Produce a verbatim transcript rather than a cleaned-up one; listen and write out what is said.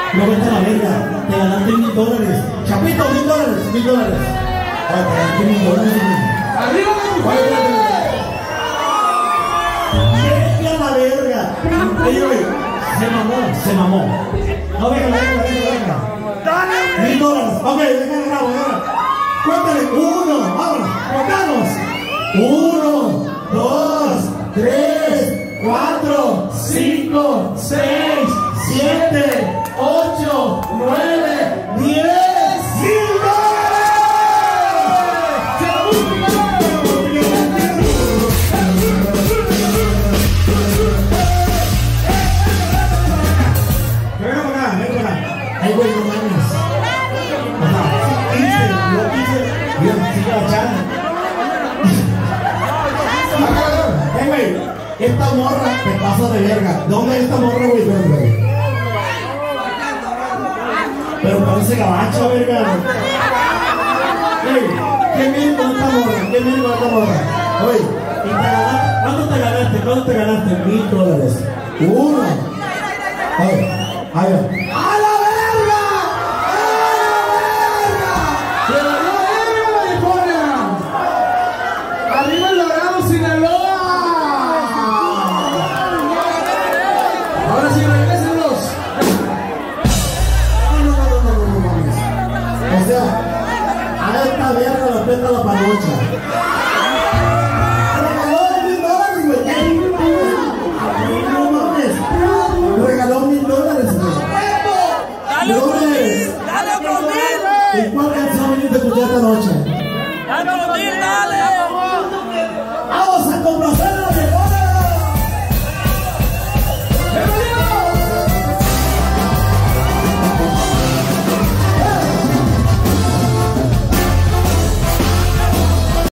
No vete a la verga. Te ganaste mil dólares. Chapito, mil dólares, mil dólares. Ay, te ganaste mil dólares. ¡Arriba las mujeres! ¡Vete a la verga! Oye, güey, se mamó, se mamó. No, venga, venga, venga, venga. Mil dólares. Ok, venga, grabo, venga. Cuéntale, uno, vámonos, contamos. Uno, dos, tres, cuatro, cinco, seis, siete, ocho, nueve, diez, ¡mil dólares! Ven para acá, ven para acá. Ay, güey, no mames. Ajá, quince, no quince. Bien, sigue agachando. Eh, güey, esta morra te pasa de verga. ¿Dónde es esta morra, güey? güey? Pero parece gabacha, verga. Ey, ¿qué mil con esta morra? ¿Qué mil con esta morra? Oye, ¿y te ganaste? ¿Cuánto te ganaste? ¿Cuánto te ganaste? Mil dólares. Uno. Oye, a ver.